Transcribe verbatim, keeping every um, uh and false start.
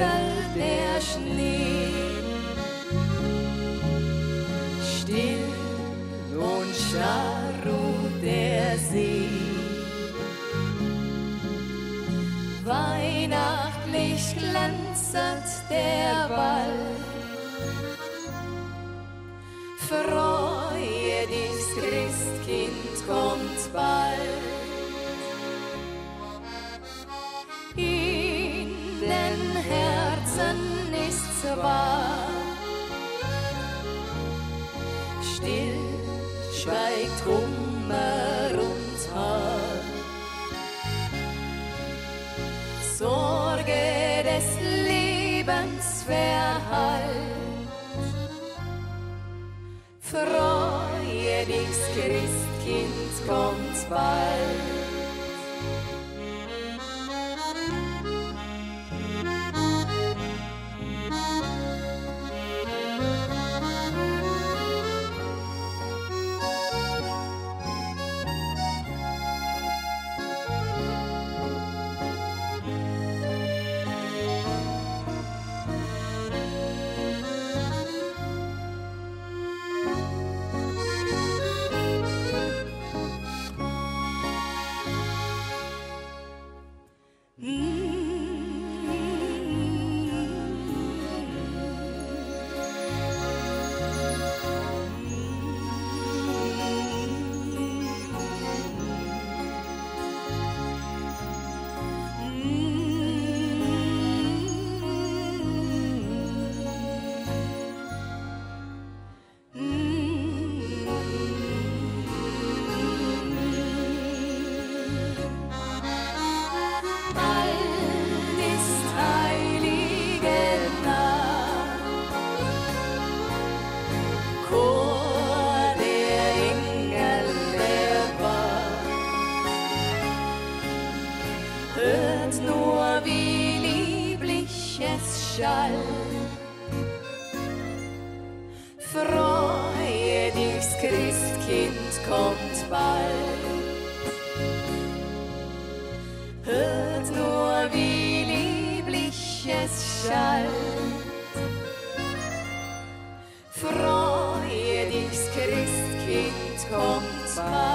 rieselt der Schnee. Still und starr ruht der See. Weihnachtlich glänzet der Wald. Freue dich, Christkind kommt bald. In den Herzen ist's wahr. Still schweigt Kummer und Haar. Sorge des Lebens verhallt. Freue dich, Christkind kommt bald. Hört nur, wie lieblich es schallt. Freue dich, Christkind kommt bald. Hört nur, wie lieblich es schallt. Freue dich, Christkind kommt bald.